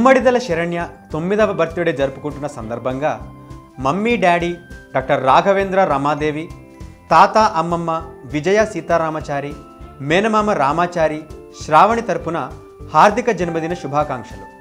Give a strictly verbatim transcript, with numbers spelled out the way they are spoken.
గుమ్మడిదల శరణ్య తొమ్మిదవ బర్త్డే జరుపుకుంటున్న సందర్భంగా mummy daddy doctor Raghavendra Ramadevi, తాత అమ్మమ్మ విజయ సీతారామచారి, మేనమామ రామాచారి, శ్రావణి తరపున హార్దిక జన్మదిన శుభాకాంక్షలు.